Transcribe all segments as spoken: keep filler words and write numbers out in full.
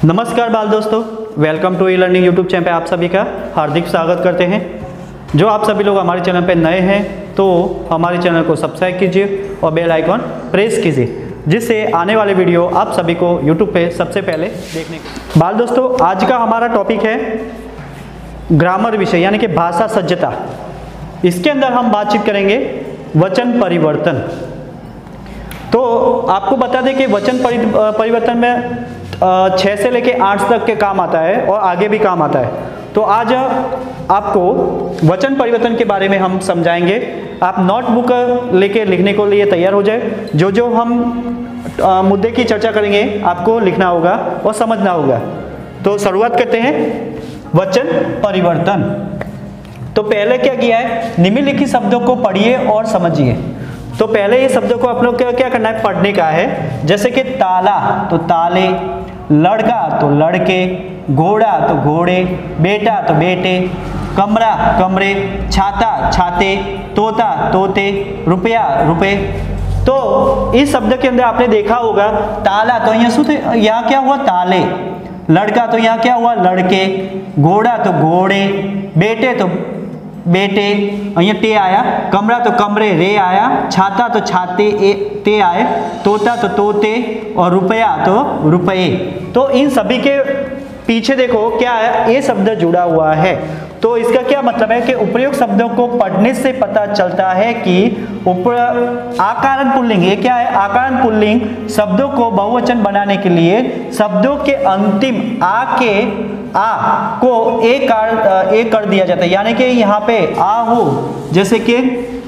नमस्कार बाल दोस्तों, welcome to e learning YouTube channel पे आप सभी का हार्दिक स्वागत करते हैं। जो आप सभी लोग हमारे चैनल पे नए हैं तो हमारे चैनल को सब्सक्राइब कीजिए और बेल आइकॉन प्रेस कीजिए, जिससे आने वाले वीडियो आप सभी को यूट्यूब पे सबसे पहले देखने को। बाल दोस्तों, आज का हमारा टॉपिक है ग्रामर विषय यानी कि भाषा सज्जता। इसके अंदर हम बातचीत करेंगे वचन परिवर्तन। तो आपको बता दें कि वचन परिवर्तन में छः से लेके आठ तक के काम आता है और आगे भी काम आता है। तो आज आपको वचन परिवर्तन के बारे में हम समझाएंगे। आप नोटबुक लेके लिखने को लिए तैयार हो जाए। जो जो हम आ, मुद्दे की चर्चा करेंगे आपको लिखना होगा और समझना होगा। तो शुरुआत करते हैं वचन परिवर्तन। तो पहले क्या किया है, निम्नलिखित शब्दों को पढ़िए और समझिए। तो पहले ये शब्दों को आप लोग क्या क्या करना है, पढ़ने का है। जैसे कि ताला तो ताले, लड़का तो लड़के, घोड़ा तो घोड़े, बेटा तो बेटे, कमरा कमरे, छाता छाते, तोता तोते, रुपया रुपए। तो इस शब्द के अंदर आपने देखा होगा ताला तो यहाँ सुते, यहाँ क्या हुआ ताले, लड़का तो यहाँ क्या हुआ लड़के, घोड़ा तो घोड़े, बेटे तो बेटे અહીંયા टे आया, कमरा तो कमरे रे आया, छाता तो छाते ए ते आए, तोता तो तोते और रुपया तो रुपये। तो इन सभी के पीछे देखो क्या है, ये शब्द जुड़ा हुआ है। तो इसका क्या मतलब है कि उपयुक्त शब्दों को पढ़ने से पता चलता है कि उपर आकारण पुल्लिंग, ये क्या है आकारण पुल्लिंग शब्दों को बहुवचन बनाने के लिए शब्दों के अंतिम आ के आ को एक कर एक कर दिया जाता है। यानी कि यहाँ पे आ हो, जैसे कि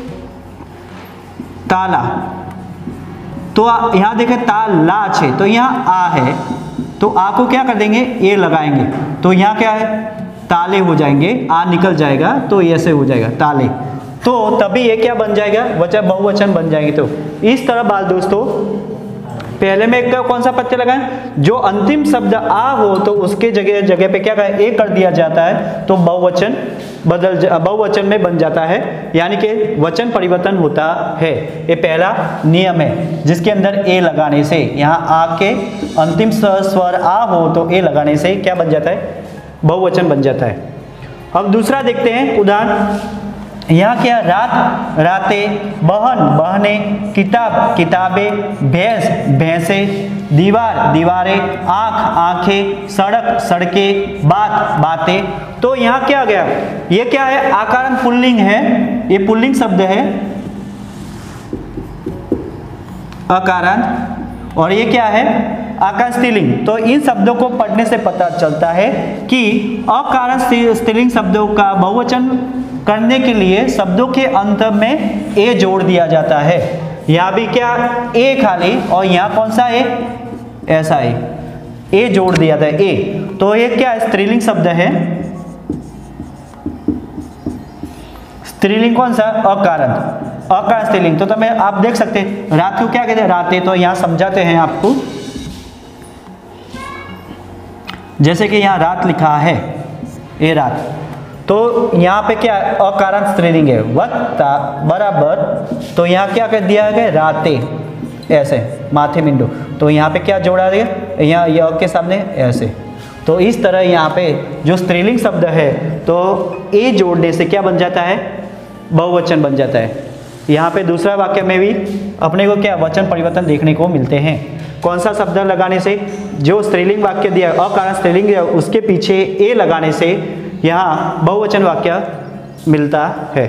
ताला, तो यहाँ देखें ताला छे, तो यहाँ आ है, तो आ को क्या कर देंगे ए लगाएंगे, तो यहाँ क्या है ताले हो जाएंगे, आ निकल जाएगा तो ऐसे हो जाएगा ताले। तो तभी ये क्या बन जाएगा, वचन बहुवचन बन जाएंगे। तो इस तरह बाल दोस्तों पहले में एक कौन सा पत्ते लगाएं, जो अंतिम शब्द आ हो तो उसके जगह जगह पे क्या करें ए कर दिया जाता है, तो बहुवचन बदल बहुवचन में बन जाता है, यानी कि वचन परिवर्तन होता है। ये पहला नियम है जिसके अंदर ए लगाने से, यहाँ आ के अंतिम स्वर आ हो तो ए लगाने से क्या बन जाता है, बहुवचन बन जाता है। अब दूसरा देखते हैं उदाहरण। यहाँ क्या, रात राते, बहन बहने, किताब किताबें, भैंस भैंसे, दीवार दीवारें, आँख आँखें, सड़क सड़कें, बात बातें। तो यहाँ क्या आ गया, ये क्या है आकारण पुल्लिंग है, ये पुल्लिंग शब्द है अकारण, और ये क्या है आकारण स्त्रीलिंग। तो इन शब्दों को पढ़ने से पता चलता है कि अकारण स्त्रीलिंग शब्दों का बहुवचन करने के लिए शब्दों के अंत में ए जोड़ दिया जाता है। यहाँ भी क्या ए खाली, और यहाँ कौन सा ए, ऐसा ए ए जोड़ दिया था ए। तो ये क्या स्त्रीलिंग शब्द है, स्त्रीलिंग कौन सा अकारण, अकारण स्त्रीलिंग। तो तुम्हें आप देख सकते हैं रात को क्या कहते हैं राते, तो यहाँ समझाते हैं आपको। जैसे कि यहाँ रात लिखा है, ए रात, तो यहाँ पे क्या अकारण स्त्रीलिंग है, वत्ता बराबर, तो यहाँ क्या कर दिया गया राते, ऐसे माथे मिंडो, तो यहाँ पे क्या जोड़ा गया, यहाँ य के सामने ऐसे। तो इस तरह यहाँ पे जो स्त्रीलिंग शब्द है तो ए जोड़ने से क्या बन जाता है, बहुवचन बन जाता है। यहाँ पे दूसरा वाक्य में भी अपने को क्या वचन परिवर्तन देखने को मिलते हैं। कौन सा शब्द लगाने से, जो स्त्रीलिंग वाक्य दिया अकारण स्त्रीलिंग दिया उसके पीछे ए लगाने से यहाँ बहुवचन वाक्य मिलता है।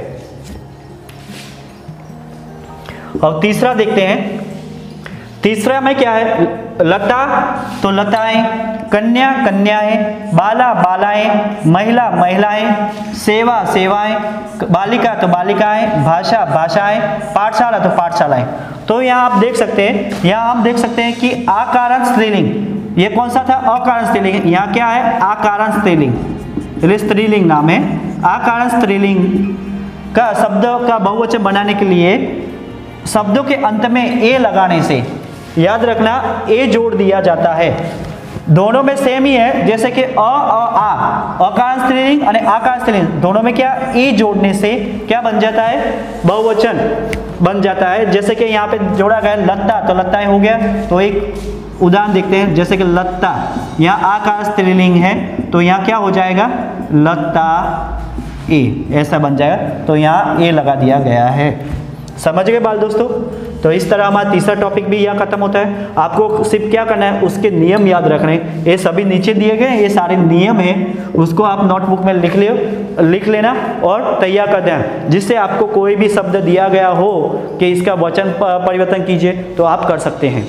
और तीसरा देखते हैं, तीसरा में क्या है, लता तो लताएं, कन्या कन्याएं, बाला बालाएं, महिला महिलाएं, सेवा सेवाएं, बालिका तो बालिकाएं, भाषा भाषाएं, पाठशाला तो पाठशालाएं। तो यहाँ आप देख सकते हैं, यहाँ हम देख सकते हैं कि आकारण स्त्रीलिंग, ये कौन सा था अकारण स्त्रीलिंग, यहाँ क्या है आकारण स्त्रीलिंग, स्त्रीलिंग नाम है। आकारण स्त्रीलिंग का शब्द का बहुवचन बनाने के लिए शब्दों के अंत में ए लगाने से, याद रखना ए जोड़ दिया जाता है। दोनों में सेम ही है, जैसे कि अ और आ, अकारण स्त्रीलिंग और आकारण स्त्रीलिंग, दोनों में क्या ए जोड़ने से क्या बन जाता है बहुवचन। बन जाता है। जैसे कि यहाँ पे जोड़ा गया लत्ता, तो लत्ता हो गया। तो एक उदाहरण देखते हैं, जैसे कि लत्ता, यहाँ आकार स्त्रीलिंग है तो यहाँ क्या हो जाएगा, लत्ता ए, ऐसा बन जाएगा। तो यहाँ ए लगा दिया गया है। समझ गए बाल दोस्तों। तो इस तरह हमारा तीसरा टॉपिक भी यहाँ खत्म होता है। आपको सिर्फ क्या करना है, उसके नियम याद रखने। ये सभी नीचे दिए गए, ये सारे नियम हैं, उसको आप नोटबुक में लिख ले लिख लेना और तैयार कर देना, जिससे आपको कोई भी शब्द दिया गया हो कि इसका वचन परिवर्तन कीजिए तो आप कर सकते हैं।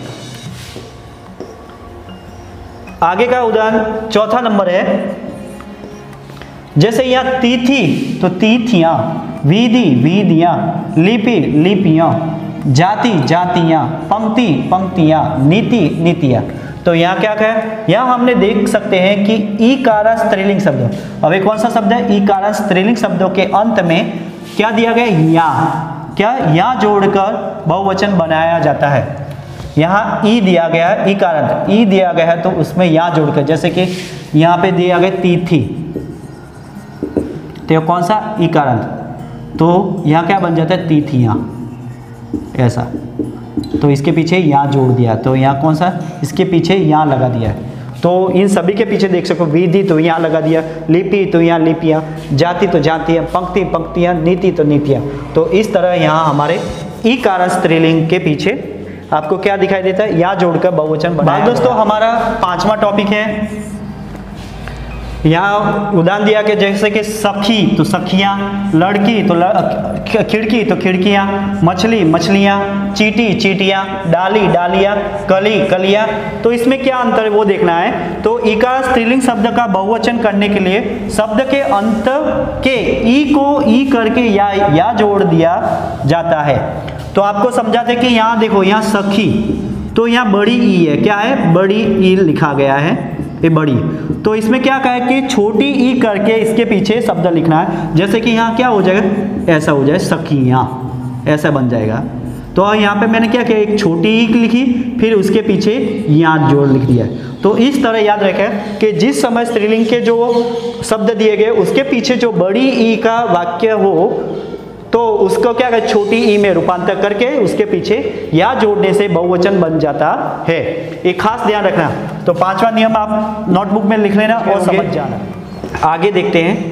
आगे का उदाहरण चौथा नंबर है। जैसे यहाँ तिथि तो तिथियां, विधि विधियां, लिपि लिपियां, जाति जातियां, पंक्ति पंक्तियां, नीति नीतियां। तो यहाँ क्या क्या है, यहाँ हमने देख सकते हैं कि ई कारण स्त्रीलिंग शब्द। अब एक कौन सा शब्द है, ई कारण स्त्रीलिंग शब्दों के अंत में क्या दिया गया, या, क्या या जोड़कर बहुवचन बनाया जाता है। यहाँ ई दिया गया है, ई कारण ई दिया गया है तो उसमें या जोड़कर, जैसे कि यहाँ पे दिया गया तिथि, तो कौन सा, ई कारण, तो यहाँ क्या बन जाता है, तिथियां, ऐसा। तो इसके पीछे यहाँ जोड़ दिया, तो यहाँ कौन सा, इसके पीछे यहाँ लगा दिया है। तो इन सभी के पीछे देख सको, विधि तो यहाँ लगा दिया, लिपि तो यहाँ लिपियाँ, जाति तो जातियाँ, पंक्ति पंक्तियाँ, नीति तो नीतियाँ। तो इस तरह यहाँ हमारे ई कारण स्त्रीलिंग के पीछे आपको क्या दिखाई देता है, यहाँ जोड़कर बहुवचन बनाया। दोस्तों हमारा पांचवा टॉपिक है, यहाँ उदाहरण दिया कि जैसे कि सखी तो सखियाँ, लड़की तो लड़, खिड़की तो खिड़कियाँ, मछली मछलियाँ, चीटी चीटियाँ, डाली डालियाँ, कली कलियाँ। तो इसमें क्या अंतर है वो देखना है। तो इकार स्त्रीलिंग शब्द का बहुवचन करने के लिए शब्द के अंत के ई को ई करके या या जोड़ दिया जाता है। तो आपको समझाते कि यहाँ देखो, यहाँ सखी तो यहाँ बड़ी ई है, क्या है, बड़ी ई लिखा गया है, ये बड़ी। तो इसमें क्या कहा है कि छोटी ई करके इसके पीछे शब्द लिखना है। जैसे कि यहाँ क्या हो जाएगा, ऐसा हो जाए, सखियाँ, ऐसा बन जाएगा। तो यहाँ पे मैंने क्या किया, एक छोटी ई लिखी, फिर उसके पीछे यहाँ जोड़ लिख दिया। तो इस तरह याद रखें कि जिस समय स्त्रीलिंग के जो शब्द दिए गए उसके पीछे जो बड़ी ई का वाक्य हो तो उसको क्या करें, छोटी ई में रूपांतर करके उसके पीछे या जोड़ने से बहुवचन बन जाता है। एक खास ध्यान रखना। तो पांचवा नियम आप नोटबुक में लिख लेना और समझ जाना। आगे देखते हैं,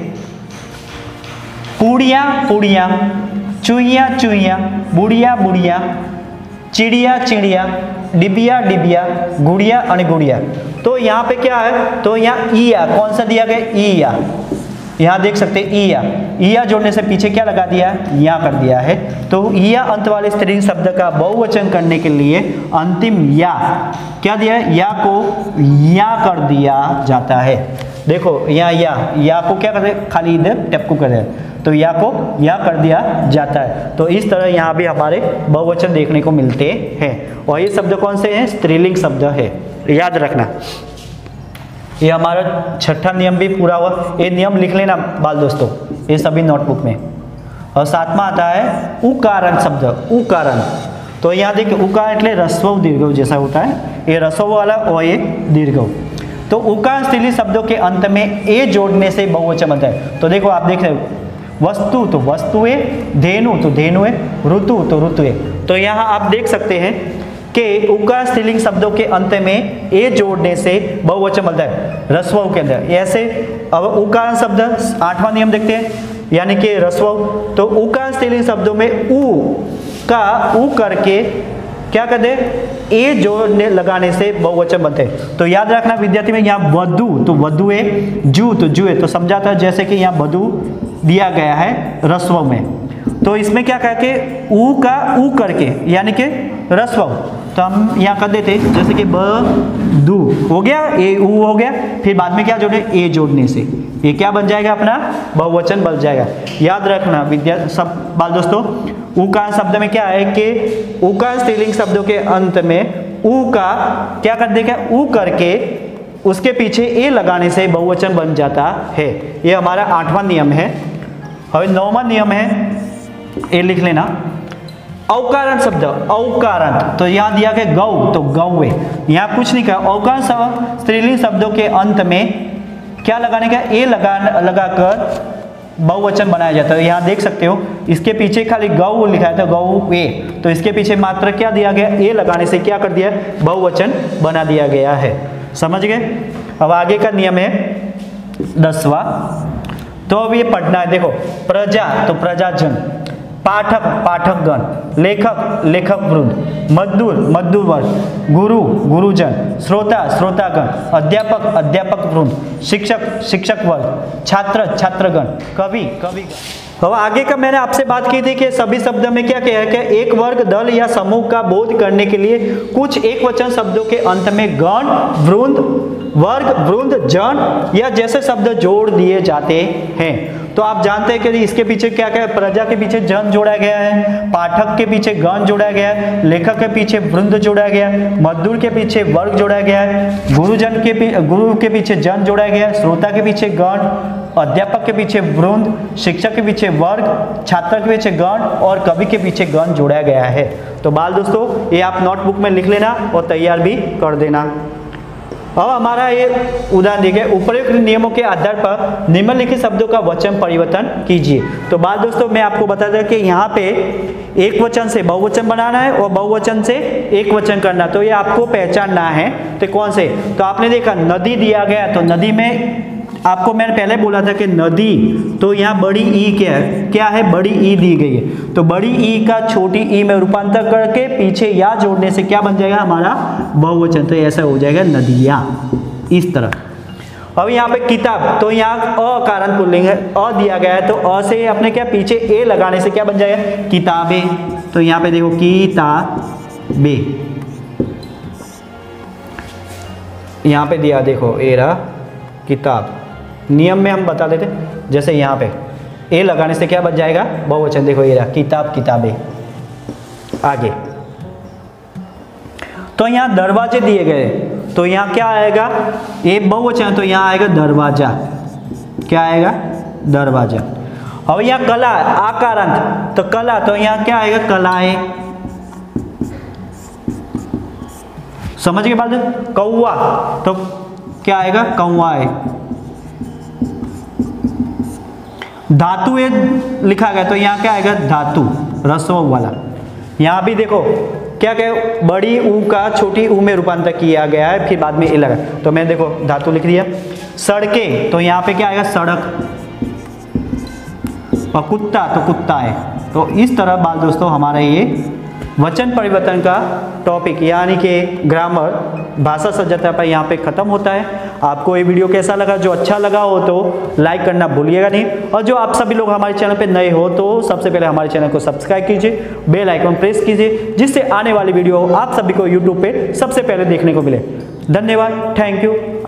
पूड़िया पूड़िया, चुईया चुईया, बुढ़िया बुढ़िया, चिड़िया चिड़िया, डिबिया डिबिया, गुड़िया अणगुड़िया। तो यहाँ पे क्या है, तो यहाँ ईया कौन सा दिया गया, ईया, यहाँ देख सकते हैं ईया, ईया जोड़ने से पीछे क्या लगा दिया, या कर दिया है। तो ईया अंत वाले स्त्रीलिंग शब्द का बहुवचन करने के लिए अंतिम या क्या दिया है, या को या कर दिया जाता है। देखो यहाँ या या को क्या करते, खाली इधर टपकू कर दे, तो या को या कर दिया जाता है। तो इस तरह यहाँ भी हमारे बहुवचन देखने को मिलते हैं। और ये शब्द कौन से हैं, स्त्रीलिंग शब्द है, याद रखना। ये हमारा छठा नियम भी पूरा हुआ। ये नियम लिख लेना बाल दोस्तों, ये सभी नोटबुक में। और सातवां आता है उकारण शब्द, उकारण। तो यहाँ देखिए उकार એટલે रस्व दीर्घ जैसा होता है, ये रस्व वाला और ये दीर्घ। तो उकार स्त्रीलिंग शब्दों के अंत में ए जोड़ने से बहुवचन बनता है। तो देखो आप देख रहे हो, वस्तु तो वस्तुएं, धेनु तो धेनुएं, ऋतु तो ऋतुएं। तो यहाँ आप देख सकते हैं कि उकार स्त्रीलिंग शब्दों के अंत में ए जोड़ने से बहुवचन बनता है रस्व के अंदर। ऐसे अब उकार शब्द आठवां नियम देखते हैं, यानी कि रस्व। तो उकार स्त्रीलिंग शब्दों में उ का उ करके क्या कर दे, ए जोड़ने लगाने से बहुवचन बनते हैं। तो याद रखना विद्यार्थी में, यहाँ वधु तो वधुए, जू तो जुए। तो समझा था जैसे कि यहाँ वधु दिया गया है रस्व में, तो इसमें क्या कह के ऊ का ऊ करके यानी कि रस्व, तो हम यहाँ कर देते जैसे कि ब दू हो गया, ए ऊ हो गया, फिर बाद में क्या जोड़े, ए जोड़ने से ये क्या बन जाएगा, अपना बहुवचन बन जाएगा। याद रखना विद्या सब बाल दोस्तों, उकार शब्द में क्या है कि उकार स्त्रीलिंग शब्दों के अंत में ऊ का क्या कर देगा, ऊ करके उसके पीछे ए लगाने से बहुवचन बन जाता है। ये हमारा आठवां नियम है। अब नौवां नियम है, ए लिख लेना, अवकारण शब्द, अवकारण। तो यहाँ दिया गया गौ तो गौवे, यहाँ कुछ नहीं कहा। अवकारण शब्द स्त्रीलिंग शब्दों के अंत में क्या लगाने का, ए लगा लगाकर बहुवचन बनाया जाता है। यहाँ देख सकते हो इसके पीछे खाली गौ लिखा है, तो गौ ए, तो इसके पीछे मात्र क्या दिया गया, ए लगाने से क्या कर दिया, बहुवचन बना दिया गया है। समझ गए। अब आगे का नियम है दसवां, तो अब ये पढ़ना है। देखो, प्रजा तो प्रजाजन, पाठक पाठकगण, लेखक लेखक वृंद, मजदूर मजदूर वर्ग, गुरु गुरुजन, श्रोता श्रोतागण, अध्यापक अध्यापक वृंद, शिक्षक शिक्षक वर्ग, छात्र छात्रगण, कवि कविगण। अब आगे का मैंने आपसे बात की थी कि सभी शब्दों में क्या क्या है, क्या एक वर्ग दल या समूह का बोध करने के लिए कुछ एक वचन शब्दों के अंत में गण वृंद वर्ग वृंद जन या जैसे शब्द जोड़ दिए जाते हैं। तो आप जानते हैं कि इसके पीछे क्या क्या है, प्रजा के पीछे जन जोड़ा गया है, पाठक के पीछे गण जोड़ा गया है, लेखक के पीछे वृंद जोड़ा गया है, मजदूर के पीछे वर्ग जोड़ा गया है, गुरुजन के गुरु के पीछे जन जोड़ा गया है, श्रोता के पीछे गण, अध्यापक के पीछे वृंद, शिक्षक के पीछे वर्ग, छात्र के पीछे गण और कवि के पीछे गण जोड़ा गया है। तो बाल दोस्तों ये आप नोटबुक में लिख लेना और तैयार भी कर देना। अब हमारा ये उदाहरण देखिए, उपरोक्त नियमों के आधार पर निम्नलिखित शब्दों का वचन परिवर्तन कीजिए। तो बात दोस्तों मैं आपको बता दें कि यहाँ पे एक वचन से बहुवचन बनाना है और बहुवचन से एक वचन करना, तो ये आपको पहचानना है। तो कौन से, तो आपने देखा नदी दिया गया, तो नदी में आपको मैंने पहले बोला था कि नदी, तो यहाँ बड़ी ई क्या है, क्या है, बड़ी ई दी गई है, तो बड़ी ई का छोटी ई में रूपांतर करके पीछे या जोड़ने से क्या बन जाएगा हमारा बहुवचन, तो ऐसा हो जाएगा नदियाँ, इस तरह। अब यहाँ पे किताब, तो यहाँ अ कारण पुल्लिंग है, अ दिया गया है, तो अ से अपने क्या पीछे ए लगाने से क्या बन जाएगा किताबें, तो यहाँ पे देखो किताबे, यहाँ पे दिया देखो ए रहा किताब। नियम में हम बता देते, जैसे यहाँ पे ए लगाने से क्या बच जाएगा बहुवचन, देखो ये रहा किताब किताबें। आगे तो यहाँ दरवाजे दिए गए, तो यहाँ क्या आएगा, ए बहुवचन, तो यहाँ आएगा दरवाजा, क्या आएगा दरवाजा। अब यहाँ कला आकारांत, तो कला, तो यहाँ क्या आएगा कलाएं। समझ के बाद कौवा, तो क्या आएगा कौवाएं। धातु ए लिखा गया, तो यहाँ क्या आएगा धातु, रसों वाला। यहाँ भी देखो क्या क्या बड़ी ऊ का छोटी ऊ में रूपांतर किया गया है, फिर बाद में ए लगा, तो मैंने देखो धातु लिख दिया। सड़कें, तो यहाँ पे क्या आएगा सड़क, और कुत्ता तो कुत्ता है। तो इस तरह बाल दोस्तों हमारा ये वचन परिवर्तन का टॉपिक यानी कि ग्रामर भाषा सज्जता पर यहाँ पे ख़त्म होता है। आपको ये वीडियो कैसा लगा, जो अच्छा लगा हो तो लाइक करना भूलिएगा नहीं, और जो आप सभी लोग हमारे चैनल पे नए हो तो सबसे पहले हमारे चैनल को सब्सक्राइब कीजिए, बेल आइकन प्रेस कीजिए, जिससे आने वाली वीडियो आप सभी को यूट्यूब पे सबसे पहले देखने को मिले। धन्यवाद, थैंक यू।